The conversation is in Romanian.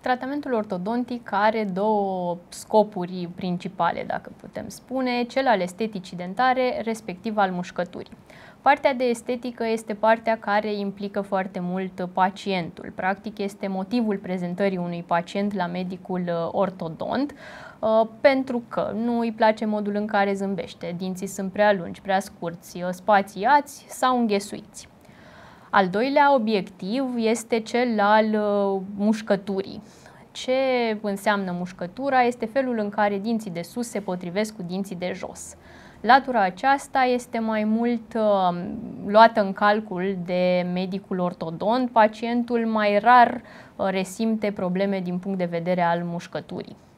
Tratamentul ortodontic are două scopuri principale, dacă putem spune, cel al esteticii dentare, respectiv al mușcăturii. Partea de estetică este partea care implică foarte mult pacientul. Practic este motivul prezentării unui pacient la medicul ortodont, pentru că nu îi place modul în care zâmbește, dinții sunt prea lungi, prea scurți, spațiați sau înghesuiți. Al doilea obiectiv este cel al mușcăturii. Ce înseamnă mușcătura? Este felul în care dinții de sus se potrivesc cu dinții de jos. Latura aceasta este mai mult luată în calcul de medicul ortodont. Pacientul mai rar resimte probleme din punct de vedere al mușcăturii.